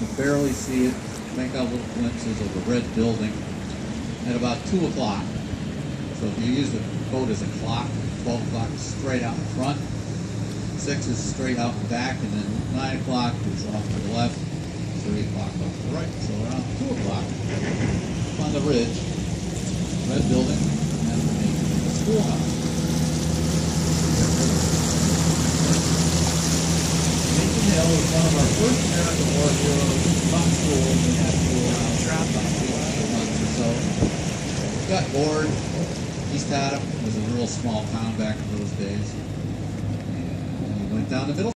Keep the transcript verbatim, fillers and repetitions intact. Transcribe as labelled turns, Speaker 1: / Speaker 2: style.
Speaker 1: can barely see it. Make out little glimpses of the red building at about two o'clock. So if you use the boat as a clock, twelve o'clock is straight out in front, six is straight out in back, and then nine o'clock is off to the left, three o'clock off to the right. So around two o'clock, on the ridge, red building, and the schoolhouse. Macon Hill was one of our first American War heroes from school. We had to go around trapped on eighteen months or so. We got bored. East Haddam was a real small town back in those days. And we went down the middle.